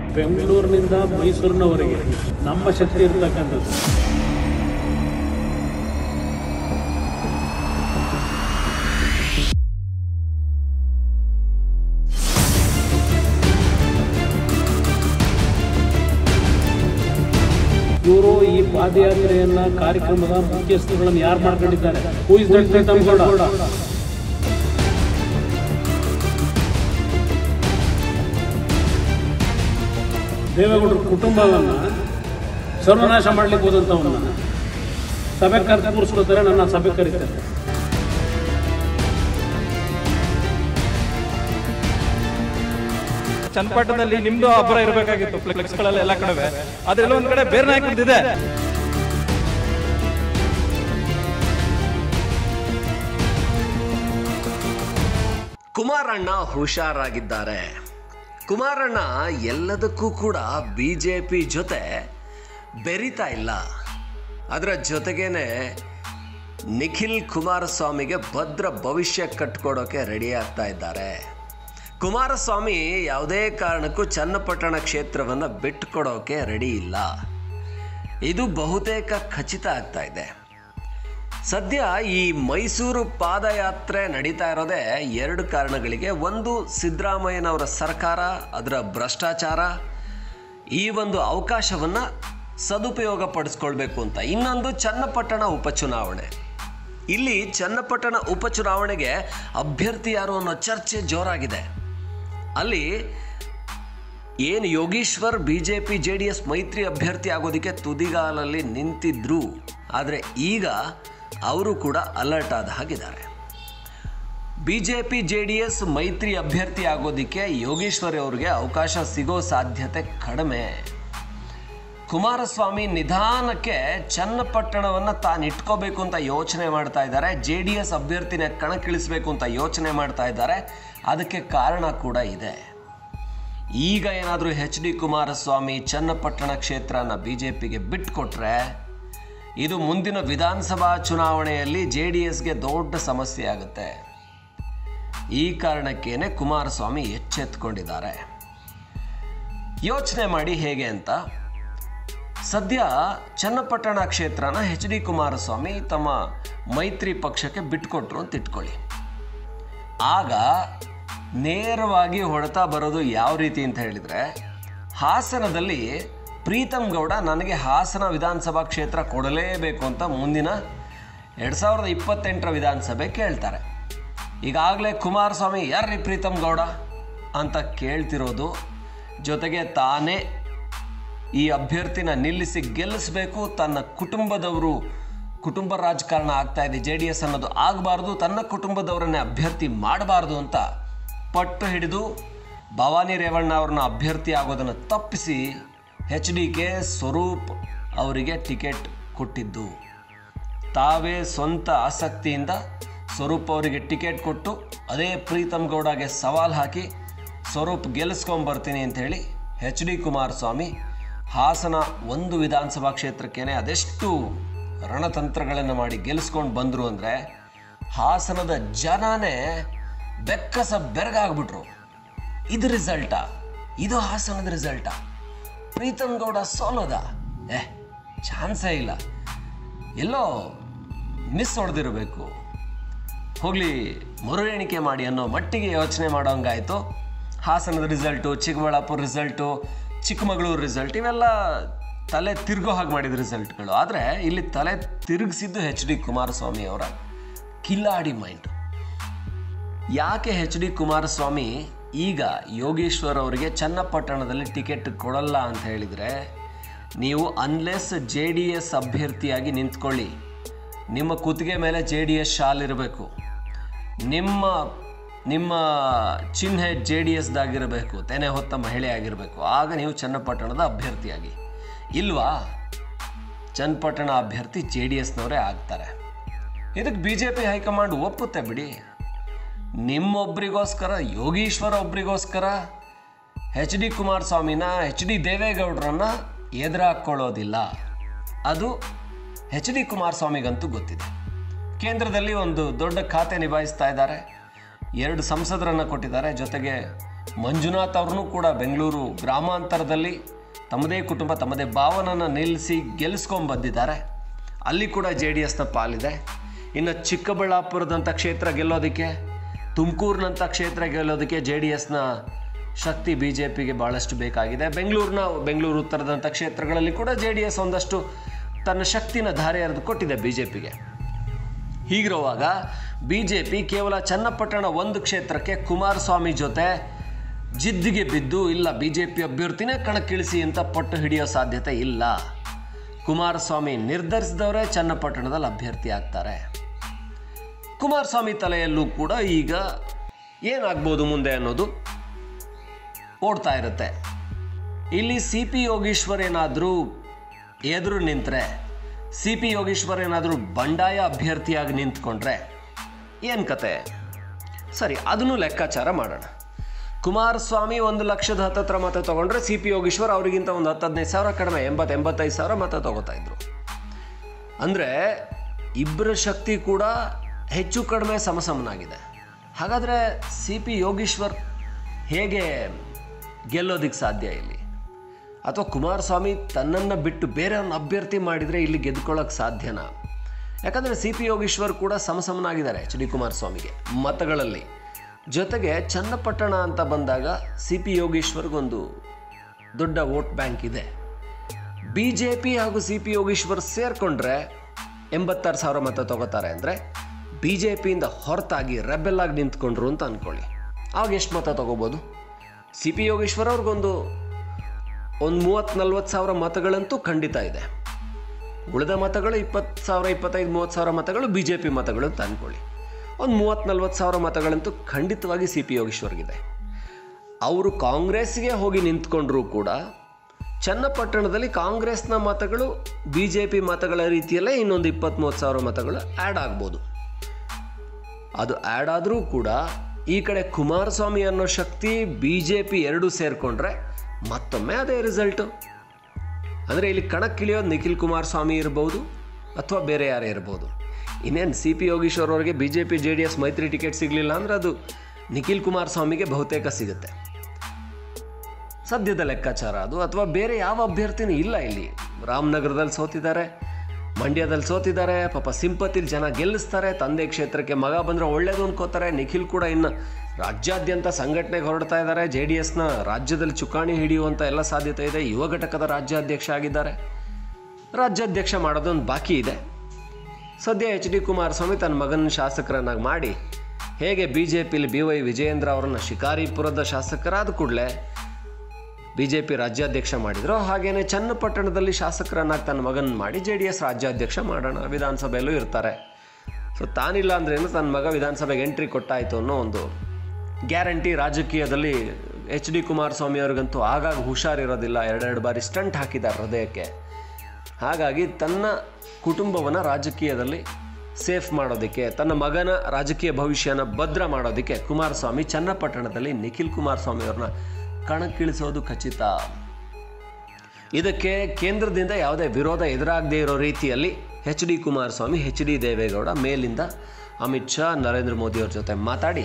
ಬೆಂಗಳೂರಿನಿಂದ ಮೈಸೂರಿನವರೆಗೆ ನಮ್ಮ ಶಕ್ತಿ ಇರತಕ್ಕಂಥದ್ದು. ಇವರು ಈ ಪಾದಯಾತ್ರೆಯನ್ನ ಕಾರ್ಯಕ್ರಮದ ಮುಖ್ಯಸ್ಥರುಗಳನ್ನು ಯಾರು ಮಾಡ್ಕೊಂಡಿದ್ದಾರೆ? Who is that Preetham Gowda? ದೇವೇಗೌಡರ ಕುಟುಂಬವನ್ನ ಸರ್ವನಾಶ ಮಾಡ್ಲಿಕ್ಕೆ ಹೋದಂಥವನ್ನ ಸಭೆ ಕರೆದು ಕೂರಿಸ್ಕೊತಾರೆ, ನನ್ನ ಸಭೆ ಕರೀತಾರೆ. ಚನ್ನಪಟ್ಟಣದಲ್ಲಿ ನಿಮ್ದು ಅಬ್ಬರ ಇರಬೇಕಾಗಿತ್ತು, ಫ್ಲೆಕ್ಸ್ಗಳಲ್ಲಿ ಎಲ್ಲ ಕಡೆ. ಅದ್ರೆಲ್ಲ ಒಂದ್ ಕಡೆ ಬೇರೆ ನಾಯಕರಿದೆ. ಕುಮಾರಣ್ಣ ಹುಷಾರಾಗಿದ್ದಾರೆ. ಕುಮಾರಣ್ಣ ಎಲ್ಲದಕ್ಕೂ ಕೂಡ ಬಿಜೆಪಿ ಜೊತೆ ಬೆರೀತಾ ಇಲ್ಲ. ಅದರ ಜೊತೆಗೇನೆ ನಿಖಿಲ್ ಕುಮಾರಸ್ವಾಮಿಗೆ ಭದ್ರ ಭವಿಷ್ಯ ಕಟ್ಕೊಡೋಕೆ ರೆಡಿ ಆಗ್ತಾ ಇದ್ದಾರೆ. ಕುಮಾರಸ್ವಾಮಿ ಯಾವುದೇ ಕಾರಣಕ್ಕೂ ಚನ್ನಪಟ್ಟಣ ಕ್ಷೇತ್ರವನ್ನು ಬಿಟ್ಟುಕೊಡೋಕೆ ರೆಡಿ ಇಲ್ಲ. ಇದು ಬಹುತೇಕ ಖಚಿತ ಆಗ್ತಾ ಇದೆ. ಸದ್ಯ ಈ ಮೈಸೂರು ಪಾದಯಾತ್ರೆ ನಡೀತಾ ಇರೋದೇ ಎರಡು ಕಾರಣಗಳಿಗೆ. ಒಂದು, ಸಿದ್ದರಾಮಯ್ಯನವರ ಸರ್ಕಾರ, ಅದರ ಭ್ರಷ್ಟಾಚಾರ, ಈ ಒಂದು ಅವಕಾಶವನ್ನು ಸದುಪಯೋಗ ಪಡಿಸ್ಕೊಳ್ಬೇಕು ಅಂತ. ಇನ್ನೊಂದು, ಚನ್ನಪಟ್ಟಣ ಉಪಚುನಾವಣೆ. ಇಲ್ಲಿ ಚನ್ನಪಟ್ಟಣ ಉಪಚುನಾವಣೆಗೆ ಅಭ್ಯರ್ಥಿ ಯಾರು ಅನ್ನೋ ಚರ್ಚೆ ಜೋರಾಗಿದೆ. ಅಲ್ಲಿ ಏನು ಯೋಗೀಶ್ವರ್ BJP JDS ಮೈತ್ರಿ ಅಭ್ಯರ್ಥಿ ಆಗೋದಕ್ಕೆ ತುದಿಗಾಲಲ್ಲಿ ನಿಂತಿದ್ರು. ಆದರೆ ಈಗ ಅವರು ಕೂಡ ಅಲರ್ಟ್ ಆದ ಹಾಗಿದ್ದಾರೆ. BJP JDS ಮೈತ್ರಿ ಅಭ್ಯರ್ಥಿ ಆಗೋದಕ್ಕೆ ಯೋಗೇಶ್ವರ್ ಅವರಿಗೆ ಅವಕಾಶ ಸಿಗೋ ಸಾಧ್ಯತೆ ಕಡಿಮೆ. ಕುಮಾರಸ್ವಾಮಿ ನಿಧಾನಕ್ಕೆ ಚನ್ನಪಟ್ಟಣವನ್ನು ತಾನು ಇಟ್ಕೋಬೇಕು ಅಂತ ಯೋಚನೆ ಮಾಡ್ತಾ ಇದ್ದಾರೆ. JDS ಅಭ್ಯರ್ಥಿನ ಕಣಕ್ಕಿಳಿಸಬೇಕು ಅಂತ ಯೋಚನೆ ಮಾಡ್ತಾ ಇದ್ದಾರೆ. ಅದಕ್ಕೆ ಕಾರಣ ಕೂಡ ಇದೆ. ಈಗ ಏನಾದರೂ HD ಕುಮಾರಸ್ವಾಮಿ ಚನ್ನಪಟ್ಟಣ ಕ್ಷೇತ್ರನ BJPಗೆ ಬಿಟ್ಟುಕೊಟ್ರೆ ಇದು ಮುಂದಿನ ವಿಧಾನಸಭಾ ಚುನಾವಣೆಯಲ್ಲಿ JDSಗೆ ದೊಡ್ಡ ಸಮಸ್ಯೆ ಆಗುತ್ತೆ. ಈ ಕಾರಣಕ್ಕೇನೆ ಕುಮಾರಸ್ವಾಮಿ ಎಚ್ಚೆತ್ತುಕೊಂಡಿದ್ದಾರೆ. ಯೋಚನೆ ಮಾಡಿ ಹೇಗೆ ಅಂತ. ಸದ್ಯ ಚನ್ನಪಟ್ಟಣ ಕ್ಷೇತ್ರನ HD ಕುಮಾರಸ್ವಾಮಿ ತಮ್ಮ ಮೈತ್ರಿ ಪಕ್ಷಕ್ಕೆ ಬಿಟ್ಟುಕೊಟ್ರು ಅಂತ ಇಟ್ಕೊಳ್ಳಿ. ಆಗ ನೇರವಾಗಿ ಹೊಡೆತ ಬರೋದು ಯಾವ ರೀತಿ ಅಂತ ಹೇಳಿದರೆ, ಹಾಸನದಲ್ಲಿ ಪ್ರೀತಮ್ ಗೌಡ ನನಗೆ ಹಾಸನ ವಿಧಾನಸಭಾ ಕ್ಷೇತ್ರ ಕೊಡಲೇಬೇಕು ಅಂತ ಮುಂದಿನ 2028ರ ವಿಧಾನಸಭೆ ಕೇಳ್ತಾರೆ. ಈಗಾಗಲೇ ಕುಮಾರಸ್ವಾಮಿ ಯಾರ್ರೀ ಪ್ರೀತಮ್ ಗೌಡ ಅಂತ ಕೇಳ್ತಿರೋದು. ಜೊತೆಗೆ ತಾನೇ ಈ ಅಭ್ಯರ್ಥಿನ ನಿಲ್ಲಿಸಿ ಗೆಲ್ಲಿಸಬೇಕು, ತನ್ನ ಕುಟುಂಬ ರಾಜಕಾರಣ ಆಗ್ತಾ ಇದೆ, JDS ಅನ್ನೋದು ಆಗಬಾರ್ದು, ತನ್ನ ಕುಟುಂಬದವರನ್ನೇ ಅಭ್ಯರ್ಥಿ ಮಾಡಬಾರ್ದು ಅಂತ ಪಟ್ಟು ಹಿಡಿದು ಭವಾನಿ ರೇವಣ್ಣ ಅವ್ರನ್ನ ಅಭ್ಯರ್ಥಿ ಆಗೋದನ್ನು ತಪ್ಪಿಸಿ HDK ಸ್ವರೂಪ್ ಅವರಿಗೆ ಟಿಕೆಟ್ ಕೊಟ್ಟಿದ್ದು. ತಾವೇ ಸ್ವಂತ ಆಸಕ್ತಿಯಿಂದ ಸ್ವರೂಪ್ ಅವರಿಗೆ ಟಿಕೆಟ್ ಕೊಟ್ಟು ಅದೇ ಪ್ರೀತಮ್ ಗೌಡಗೆ ಸವಾಲು ಹಾಕಿ ಸ್ವರೂಪ್ ಗೆಲ್ಲಿಸ್ಕೊಂಬರ್ತೀನಿ ಅಂಥೇಳಿ HD ಕುಮಾರಸ್ವಾಮಿ ಹಾಸನ ಒಂದು ವಿಧಾನಸಭಾ ಕ್ಷೇತ್ರಕ್ಕೇನೆ ಅದೆಷ್ಟು ರಣತಂತ್ರಗಳನ್ನು ಮಾಡಿ ಗೆಲ್ಲಿಸ್ಕೊಂಡು ಬಂದರು ಅಂದರೆ, ಹಾಸನದ ಜನನೇ ಬೆಕ್ಕಸ ಬೆರಗಾಗ್ಬಿಟ್ರು. ಇದು ರಿಸಲ್ಟಾ? ಇದು ಹಾಸನದ ರಿಸಲ್ಟಾ? ಪ್ರೀತಮ್ ಗೌಡ ಸೋಲೋದ? ಚಾನ್ಸೇ ಇಲ್ಲ. ಎಲ್ಲೋ ಮಿಸ್ ಹೊಡೆದಿರಬೇಕು, ಹೋಗಲಿ ಮರು ಎಣಿಕೆ ಮಾಡಿ ಅನ್ನೋ ಮಟ್ಟಿಗೆ ಯೋಚನೆ ಮಾಡೋಂಗಾಯಿತು. ಹಾಸನದ result, Chikkaballapur result, Chikkamagaluru result, ಇವೆಲ್ಲ ತಲೆ ತಿರುಗೋ ಹಾಗೆ ಮಾಡಿದ ರಿಸಲ್ಟ್ಗಳು. ಆದರೆ ಇಲ್ಲಿ ತಲೆ ತಿರುಗಿಸಿದ್ದು HD ಕುಮಾರಸ್ವಾಮಿ ಅವರ ಕಿಲಾಡಿ ಮೈಂಡ್. ಯಾಕೆ HD ಕುಮಾರಸ್ವಾಮಿ ಈಗ ಯೋಗೇಶ್ವರ್ ಅವರಿಗೆ ಚನ್ನಪಟ್ಟಣದಲ್ಲಿ ಟಿಕೆಟ್ ಕೊಡಲ್ಲ ಅಂತ ಹೇಳಿದರೆ, ನೀವು ಅನ್ಲೆಸ್ JDS ಅಭ್ಯರ್ಥಿಯಾಗಿ ನಿಂತ್ಕೊಳ್ಳಿ, ನಿಮ್ಮ ಕುತ್ತಿಗೆ ಮೇಲೆ JDS ಶಾಲ್ ಇರಬೇಕು, ನಿಮ್ಮ ಚಿಹ್ನೆ JDSದಾಗಿರಬೇಕು, ತೆನೆ ಹೊತ್ತ ಮಹಿಳೆ ಆಗಿರಬೇಕು, ಆಗ ನೀವು ಚನ್ನಪಟ್ಟಣದ ಅಭ್ಯರ್ಥಿಯಾಗಿ. ಇಲ್ವಾ? ಚನ್ನಪಟ್ಟಣ ಅಭ್ಯರ್ಥಿ JDSನವರೇ ಆಗ್ತಾರೆ. ಇದಕ್ಕೆ BJP ಹೈಕಮಾಂಡ್ ಒಪ್ಪುತ್ತೆ ಬಿಡಿ. ನಿಮ್ಮೊಬ್ಬರಿಗೋಸ್ಕರ, ಯೋಗೀಶ್ವರ ಒಬ್ಬರಿಗೋಸ್ಕರ HD ಕುಮಾರಸ್ವಾಮಿನ, HD ದೇವೇಗೌಡರನ್ನ ಎದುರಾಕೊಳ್ಳೋದಿಲ್ಲ. ಅದು HD ಕುಮಾರಸ್ವಾಮಿಗಂತೂ ಗೊತ್ತಿದೆ. ಕೇಂದ್ರದಲ್ಲಿ ಒಂದು ದೊಡ್ಡ ಖಾತೆ ನಿಭಾಯಿಸ್ತಾ ಇದ್ದಾರೆ, 2 ಸಂಸದರನ್ನು ಕೊಟ್ಟಿದ್ದಾರೆ, ಜೊತೆಗೆ ಮಂಜುನಾಥ್ ಅವ್ರನ್ನೂ ಕೂಡ ಬೆಂಗಳೂರು ಗ್ರಾಮಾಂತರದಲ್ಲಿ ತಮ್ಮದೇ ಕುಟುಂಬ ತಮ್ಮದೇ ಭಾವನನ್ನು ನಿಲ್ಲಿಸಿ ಗೆಲ್ಲಿಸ್ಕೊಂಡ್ಬಂದಿದ್ದಾರೆ. ಅಲ್ಲಿ ಕೂಡ JDSನ ಪಾಲಿದೆ. ಇನ್ನು ಚಿಕ್ಕಬಳ್ಳಾಪುರದಂಥ ಕ್ಷೇತ್ರ ಗೆಲ್ಲೋದಕ್ಕೆ, ತುಮಕೂರಿನಂಥ ಕ್ಷೇತ್ರ ಗೆಲ್ಲೋದಕ್ಕೆ JDSನ ಶಕ್ತಿ BJPಗೆ ಭಾಳಷ್ಟು ಬೇಕಾಗಿದೆ. ಬೆಂಗಳೂರು ಉತ್ತರದಂಥ ಕ್ಷೇತ್ರಗಳಲ್ಲಿ ಕೂಡ JDS ಒಂದಷ್ಟು ತನ್ನ ಶಕ್ತಿನ ಧಾರೆ ಎರೆದು ಕೊಟ್ಟಿದೆ BJPಗೆ. ಹೀಗಿರುವಾಗ BJP ಕೇವಲ ಚನ್ನಪಟ್ಟಣ ಒಂದು ಕ್ಷೇತ್ರಕ್ಕೆ ಕುಮಾರಸ್ವಾಮಿ ಜೊತೆ ಜಿದ್ದಿಗೆ ಬಿದ್ದು ಇಲ್ಲ BJP ಅಭ್ಯರ್ಥಿನೇ ಕಣಕ್ಕಿಳಿಸಿ ಅಂತ ಪಟ್ಟು ಹಿಡಿಯೋ ಸಾಧ್ಯತೆ ಇಲ್ಲ. ಕುಮಾರಸ್ವಾಮಿ ನಿರ್ಧರಿಸಿದವರೇ ಚನ್ನಪಟ್ಟಣದಲ್ಲಿ ಅಭ್ಯರ್ಥಿ ಆಗ್ತಾರೆ. ಕುಮಾರಸ್ವಾಮಿ ತಲೆಯಲ್ಲೂ ಕೂಡ ಈಗ ಏನಾಗ್ಬೋದು ಮುಂದೆ ಅನ್ನೋದು ಓಡ್ತಾ ಇರುತ್ತೆ. ಇಲ್ಲಿ CP ಯೋಗೀಶ್ವರ್ ಏನಾದರೂ ಎದುರು ನಿಂತರೆ, CP ಯೋಗೀಶ್ವರ್ ಏನಾದರೂ ಬಂಡಾಯ ಅಭ್ಯರ್ಥಿಯಾಗಿ ನಿಂತ್ಕೊಂಡ್ರೆ ಏನು ಕತೆ? ಸರಿ, ಅದನ್ನು ಲೆಕ್ಕಾಚಾರ ಮಾಡೋಣ. ಕುಮಾರಸ್ವಾಮಿ 1,00,000 ಹತ್ತತ್ರ ಮತ ತೊಗೊಂಡ್ರೆ CP ಯೋಗೀಶ್ವರ್ ಅವರಿಗಿಂತ ಒಂದು 10-15 ಸಾವಿರ ಕಡಿಮೆ, 80-85 ಸಾವಿರ ಮತ ತೊಗೋತಾ ಇದ್ರು. ಅಂದರೆ ಇಬ್ಬರ ಶಕ್ತಿ ಕೂಡ ಹೆಚ್ಚು ಕಡಿಮೆ ಸಮಸಮನಾಗಿದೆ. ಹಾಗಾದರೆ CP ಯೋಗೀಶ್ವರ್ ಹೇಗೆ ಗೆಲ್ಲೋದಕ್ಕೆ ಸಾಧ್ಯ ಇಲ್ಲಿ? ಅಥವಾ ಕುಮಾರಸ್ವಾಮಿ ತನ್ನನ್ನು ಬಿಟ್ಟು ಬೇರೆಯವ್ರನ್ನ ಅಭ್ಯರ್ಥಿ ಮಾಡಿದರೆ ಇಲ್ಲಿ ಗೆದ್ಕೊಳ್ಳೋಕ್ಕೆ ಸಾಧ್ಯನಾ? ಯಾಕಂದರೆ CP ಯೋಗೀಶ್ವರ್ ಕೂಡ ಸಮಸಮನಾಗಿದ್ದಾರೆ HD ಕುಮಾರಸ್ವಾಮಿಗೆ ಮತಗಳಲ್ಲಿ. ಜೊತೆಗೆ ಚನ್ನಪಟ್ಟಣ ಅಂತ ಬಂದಾಗ CP ಯೋಗೀಶ್ವರ್ಗೊಂದು ದೊಡ್ಡ ವೋಟ್ ಬ್ಯಾಂಕ್ ಇದೆ. BJP ಹಾಗೂ CP ಯೋಗೀಶ್ವರ್ ಸೇರಿಕೊಂಡ್ರೆ 86 ಸಾವಿರ ಮತ ತಗೋತಾರೆ. ಅಂದರೆ BJPಯಿಂದ ಹೊರತಾಗಿ ರೆಬೆಲ್ ಆಗಿ ನಿಂತ್ಕೊಂಡ್ರು ಅಂತ ಅಂದ್ಕೊಳ್ಳಿ. ಆವಾಗ ಎಷ್ಟು ಮತ ತಗೋಬೋದು? CP ಯೋಗೀಶ್ವರ್ ಅವ್ರಿಗೊಂದು 30-40 ಸಾವಿರ ಮತಗಳಂತೂ ಖಂಡಿತ ಇದೆ. ಉಳಿದ ಮತಗಳು 20 ಸಾವಿರ, 25-30 ಸಾವಿರ ಮತಗಳು BJP ಮತಗಳು ಅಂತ ಅಂದ್ಕೊಳ್ಳಿ. ಒಂದು 30-40 ಸಾವಿರ ಮತಗಳಂತೂ ಖಂಡಿತವಾಗಿ CP ಯೋಗೀಶ್ವರ್ಗಿದೆ. ಅವರು ಕಾಂಗ್ರೆಸ್ಗೆ ಹೋಗಿ ನಿಂತ್ಕೊಂಡ್ರೂ ಕೂಡ ಚನ್ನಪಟ್ಟಣದಲ್ಲಿ ಕಾಂಗ್ರೆಸ್ನ ಮತಗಳು BJP ಮತಗಳ ರೀತಿಯಲ್ಲೇ ಇನ್ನೊಂದು 20-30 ಸಾವಿರ ಮತಗಳು ಆ್ಯಡ್ ಆಗ್ಬೋದು. ಅದು ಆ್ಯಡ್ ಆದರೂ ಕೂಡ ಈ ಕಡೆ ಕುಮಾರಸ್ವಾಮಿ ಅನ್ನೋ ಶಕ್ತಿ BJP ಎರಡೂ ಸೇರಿಕೊಂಡ್ರೆ ಮತ್ತೊಮ್ಮೆ ಅದೇ ರಿಸಲ್ಟು. ಅಂದರೆ ಇಲ್ಲಿ ಕಣಕ್ಕಿಳಿಯೋದು ನಿಖಿಲ್ ಕುಮಾರಸ್ವಾಮಿ ಇರ್ಬೋದು ಅಥವಾ ಬೇರೆ ಯಾರೇ ಇರ್ಬೋದು. ಇನ್ನೇನು CP ಯೋಗೀಶ್ವರ್ ಅವರಿಗೆ BJP JDS ಮೈತ್ರಿ ಟಿಕೆಟ್ ಸಿಗಲಿಲ್ಲ ಅಂದರೆ ಅದು ನಿಖಿಲ್ ಕುಮಾರಸ್ವಾಮಿಗೆ ಬಹುತೇಕ ಸಿಗುತ್ತೆ. ಸದ್ಯದ ಲೆಕ್ಕಾಚಾರ ಅದು. ಅಥವಾ ಬೇರೆ ಯಾವ ಅಭ್ಯರ್ಥಿನೂ ಇಲ್ಲ ಇಲ್ಲಿ. ರಾಮನಗರದಲ್ಲಿ ಸೋತಿದ್ದಾರೆ, ಮಂಡ್ಯದಲ್ಲಿ ಸೋತಿದ್ದಾರೆ, ಪಾಪ ಸಿಂಪತಿಲಿ ಜನ ಗೆಲ್ಲಿಸ್ತಾರೆ. ತಂದೆ ಕ್ಷೇತ್ರಕ್ಕೆ ಮಗ ಬಂದರೆ ಒಳ್ಳೇದು ಅನ್ಕೋತಾರೆ. ನಿಖಿಲ್ ಕೂಡ ಇನ್ನು ರಾಜ್ಯಾದ್ಯಂತ ಸಂಘಟನೆಗೆ ಹೊರಡ್ತಾ ಇದ್ದಾರೆ. JDSನ ರಾಜ್ಯದಲ್ಲಿ ಚುಕ್ಕಾಣಿ ಹಿಡಿಯುವಂಥ ಎಲ್ಲ ಸಾಧ್ಯತೆ ಇದೆ. ಯುವ ಘಟಕದ ರಾಜ್ಯಾಧ್ಯಕ್ಷ ಆಗಿದ್ದಾರೆ. ರಾಜ್ಯಾಧ್ಯಕ್ಷ ಮಾಡೋದೊಂದು ಬಾಕಿ ಇದೆ. ಸದ್ಯ HD ಕುಮಾರಸ್ವಾಮಿ ತನ್ನ ಮಗನ ಶಾಸಕರನ್ನಾಗಿ ಮಾಡಿ, ಹೇಗೆ BJPಲಿ BY ವಿಜಯೇಂದ್ರ ಅವರನ್ನು ಶಿಕಾರಿಪುರದ ಶಾಸಕರಾದ ಕೂಡಲೇ BJP ರಾಜ್ಯಾಧ್ಯಕ್ಷ ಮಾಡಿದ್ರು, ಹಾಗೇನೆ ಚನ್ನಪಟ್ಟಣದಲ್ಲಿ ಶಾಸಕರನ್ನಾಗಿ ತನ್ನ ಮಗನ ಮಾಡಿ JDS ರಾಜ್ಯಾಧ್ಯಕ್ಷ ಮಾಡೋಣ, ವಿಧಾನಸಭೆಯಲ್ಲೂ ಇರ್ತಾರೆ. ಸೊ ತಾನಿಲ್ಲ ಅಂದ್ರೇನು, ತನ್ನ ಮಗ ವಿಧಾನಸಭೆಗೆ ಎಂಟ್ರಿ ಕೊಟ್ಟಾಯಿತು ಅನ್ನೋ ಒಂದು ಗ್ಯಾರಂಟಿ ರಾಜಕೀಯದಲ್ಲಿ HD ಕುಮಾರಸ್ವಾಮಿ ಅವ್ರಿಗಂತೂ ಆಗಾಗ ಹುಷಾರಿರೋದಿಲ್ಲ. 2 ಬಾರಿ ಸ್ಟಂಟ್ ಹಾಕಿದ್ದಾರೆ ಹೃದಯಕ್ಕೆ. ಹಾಗಾಗಿ ತನ್ನ ಕುಟುಂಬವನ್ನು ರಾಜಕೀಯದಲ್ಲಿ ಸೇಫ್ ಮಾಡೋದಕ್ಕೆ, ತನ್ನ ಮಗನ ರಾಜಕೀಯ ಭವಿಷ್ಯನ ಭದ್ರ ಮಾಡೋದಕ್ಕೆ ಕುಮಾರಸ್ವಾಮಿ ಚನ್ನಪಟ್ಟಣದಲ್ಲಿ ನಿಖಿಲ್ ಕುಮಾರಸ್ವಾಮಿ ಅವ್ರನ್ನ ಕಣಕ್ಕಿಳಿಸೋದು ಖಚಿತ. ಇದಕ್ಕೆ ಕೇಂದ್ರದಿಂದ ಯಾವುದೇ ವಿರೋಧ ಎದುರಾಗದೇ ಇರೋ ರೀತಿಯಲ್ಲಿ HD ಕುಮಾರಸ್ವಾಮಿ, HD ದೇವೇಗೌಡ ಮೇಲಿಂದ ಅಮಿತ್ ಶಾ, ನರೇಂದ್ರ ಮೋದಿ ಅವ್ರ ಜೊತೆ ಮಾತಾಡಿ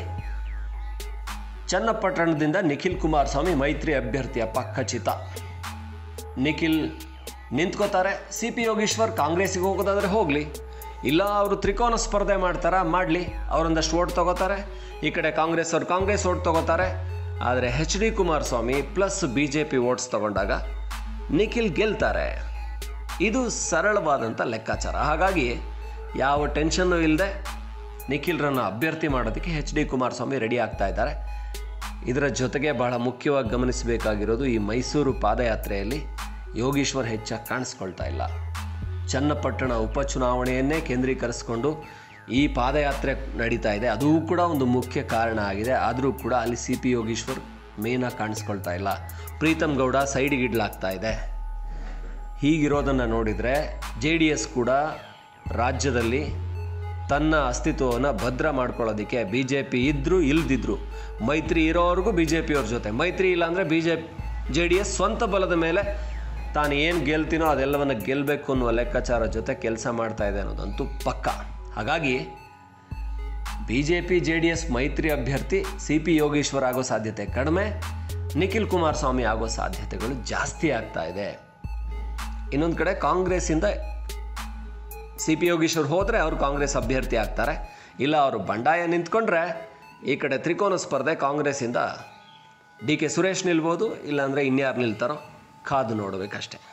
ಚನ್ನಪಟ್ಟಣದಿಂದ ನಿಖಿಲ್ ಕುಮಾರಸ್ವಾಮಿ ಮೈತ್ರಿ ಅಭ್ಯರ್ಥಿಯಪ್ಪ ಖಚಿತ. ನಿಖಿಲ್ ನಿಂತ್ಕೋತಾರೆ. CP ಯೋಗೀಶ್ವರ್ ಕಾಂಗ್ರೆಸ್ಸಿಗೆ ಹೋಗೋದಾದರೆ ಹೋಗಲಿ, ಇಲ್ಲ ಅವರು ತ್ರಿಕೋನ ಸ್ಪರ್ಧೆ ಮಾಡ್ತಾರ, ಮಾಡಲಿ. ಅವರೊಂದಷ್ಟು ಓಟ್ ತೊಗೋತಾರೆ. ಈ ಕಡೆ ಕಾಂಗ್ರೆಸ್ ಅವ್ರು ಕಾಂಗ್ರೆಸ್ ಓಟ್ ತೊಗೋತಾರೆ. ಆದರೆ HD Kumaraswamy plus BJP votes ತಗೊಂಡಾಗ ನಿಖಿಲ್ ಗೆಲ್ತಾರೆ. ಇದು ಸರಳವಾದಂಥ ಲೆಕ್ಕಾಚಾರ. ಹಾಗಾಗಿ ಯಾವ ಟೆನ್ಷನ್ನು ಇಲ್ಲದೆ ನಿಖಿಲ್ರನ್ನು ಅಭ್ಯರ್ಥಿ ಮಾಡೋದಕ್ಕೆ HD ಕುಮಾರಸ್ವಾಮಿ ರೆಡಿ ಆಗ್ತಾ ಇದ್ದಾರೆ. ಇದರ ಜೊತೆಗೆ ಬಹಳ ಮುಖ್ಯವಾಗಿ ಗಮನಿಸಬೇಕಾಗಿರೋದು, ಈ ಮೈಸೂರು ಪಾದಯಾತ್ರೆಯಲ್ಲಿ ಯೋಗೀಶ್ವರ್ ಹೆಚ್ಚಾಗಿ ಕಾಣಿಸ್ಕೊಳ್ತಾ ಇಲ್ಲ. ಚನ್ನಪಟ್ಟಣ ಉಪಚುನಾವಣೆಯನ್ನೇ ಕೇಂದ್ರೀಕರಿಸಿಕೊಂಡು ಈ ಪಾದಯಾತ್ರೆ ನಡೀತಾ ಇದೆ. ಅದೂ ಕೂಡ ಒಂದು ಮುಖ್ಯ ಕಾರಣ ಆಗಿದೆ. ಆದರೂ ಕೂಡ ಅಲ್ಲಿ CP ಯೋಗೀಶ್ವರ್ ಮೇನಾಗಿ ಕಾಣಿಸ್ಕೊಳ್ತಾ ಇಲ್ಲ. ಪ್ರೀತಮ್ ಗೌಡ ಸೈಡಿಗೆ ಇಡ್ಲಾಗ್ತಾ ಇದೆ. ಹೀಗಿರೋದನ್ನು ನೋಡಿದರೆ JDS ಕೂಡ ರಾಜ್ಯದಲ್ಲಿ ತನ್ನ ಅಸ್ತಿತ್ವವನ್ನು ಭದ್ರ ಮಾಡ್ಕೊಳ್ಳೋದಕ್ಕೆ BJP ಇದ್ದರೂ ಇಲ್ದಿದ್ರು ಮೈತ್ರಿ ಇರೋವರೆಗೂ BJP ಅವ್ರ ಜೊತೆ, ಮೈತ್ರಿ ಇಲ್ಲ ಅಂದರೆ JDS ಸ್ವಂತ ಬಲದ ಮೇಲೆ ತಾನು ಏನು ಗೆಲ್ತೀನೋ ಅದೆಲ್ಲವನ್ನು ಗೆಲ್ಲಬೇಕು ಅನ್ನುವ ಲೆಕ್ಕಾಚಾರ ಜೊತೆ ಕೆಲಸ ಮಾಡ್ತಾ ಇದೆ ಅನ್ನೋದಂತೂ ಪಕ್ಕ. ಹಾಗಾಗಿ BJP JDS ಮೈತ್ರಿ ಅಭ್ಯರ್ಥಿ CP ಯೋಗೇಶ್ವರ್ ಆಗೋ ಸಾಧ್ಯತೆ ಕಡಿಮೆ, ನಿಖಿಲ್ ಕುಮಾರಸ್ವಾಮಿ ಆಗೋ ಸಾಧ್ಯತೆಗಳು ಜಾಸ್ತಿ ಆಗ್ತಾ ಇದೆ. ಇನ್ನೊಂದು ಕಡೆ ಕಾಂಗ್ರೆಸ್ಸಿಂದ CP ಯೋಗೇಶ್ವರ್ ಹೋದರೆ ಅವರು ಕಾಂಗ್ರೆಸ್ ಅಭ್ಯರ್ಥಿ ಆಗ್ತಾರೆ, ಇಲ್ಲ ಅವರು ಬಂಡಾಯ ನಿಂತ್ಕೊಂಡ್ರೆ ಈ ಕಡೆ ತ್ರಿಕೋನ ಸ್ಪರ್ಧೆ ಕಾಂಗ್ರೆಸ್ಸಿಂದ DK ಸುರೇಶ್ ನಿಲ್ಬೋದು, ಇಲ್ಲಾಂದರೆ ಇನ್ಯಾರು ನಿಲ್ತಾರೋ ಕಾದು ನೋಡಬೇಕಷ್ಟೆ.